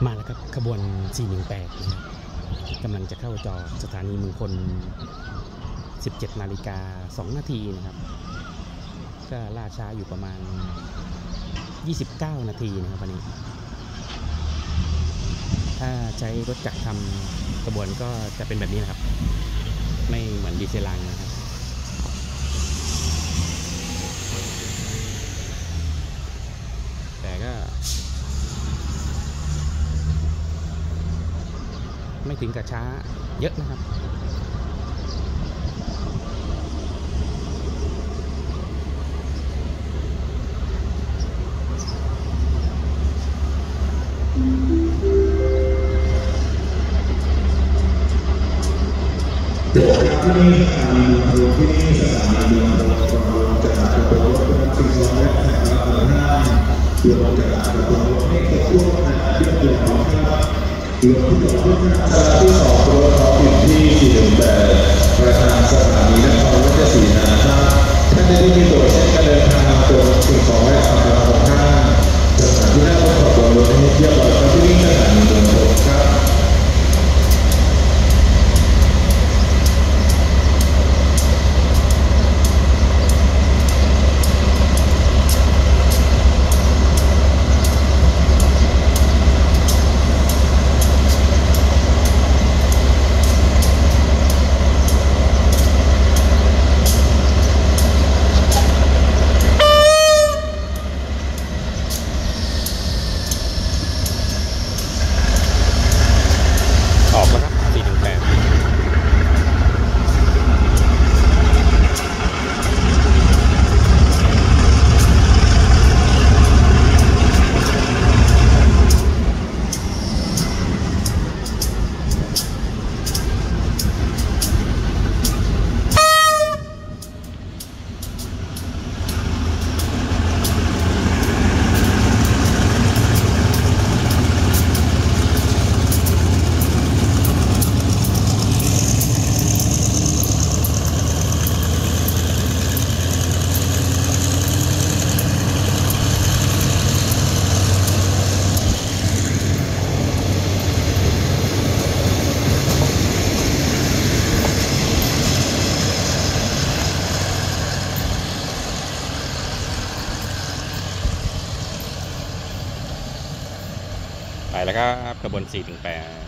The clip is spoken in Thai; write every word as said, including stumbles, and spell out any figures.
มาแล้วครับขบวนสี่หนึ่งแปดนะครับกำลังจะเข้าจอสถานีเมืองพลสิบเจ็ดนาฬิกาสองนาทีนะครับก็ล่าช้าอยู่ประมาณยี่สิบเก้านาทีนะครับวันนี้ถ้าใช้รถจักรทำกระบวนก็จะเป็นแบบนี้นะครับไม่เหมือนดีเซลลังนะครับแต่ก็ไม่ถึงกับช้าเยอะนะครับเดี๋ยวที่นี่สถานีเมืองที่นี่สถานีเมืองกำลังจะจัดตัวรถสิ่งของและแขกรับเชิญห้างเรือจะจัดตัวรถให้ครบถ้วนขนาดที่เกิดของครับเรือที่จอดรถสถานีที่สองรถท้องถิ่นที่สี่หนึ่งแปดประธานสถานีนครราชสีมาครับท่านได้มีตัวเช่นการเดินทางตัวสิ่งของและสัมภาระของห้างสถานที่นั่งรถขบวนรถให้เทียบกับที่นี่สถานีเมืองครับออกแล้วครับสี่หนึ่งแปดไปแล้วครับขบวนสี่หนึ่งแปด